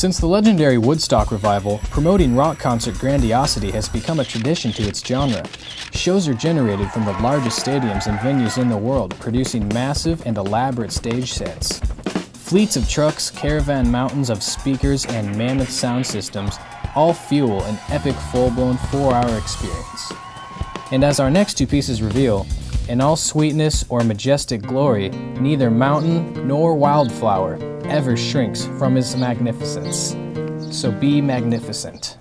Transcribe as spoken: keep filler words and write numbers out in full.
Since the legendary Woodstock revival, promoting rock concert grandiosity has become a tradition to its genre. Shows are generated from the largest stadiums and venues in the world, producing massive and elaborate stage sets. Fleets of trucks, caravan mountains of speakers, and mammoth sound systems all fuel an epic full-blown four-hour experience. And as our next two pieces reveal, in all sweetness or majestic glory, neither mountain nor wildflower ever shrinks from its magnificence. So be magnificent.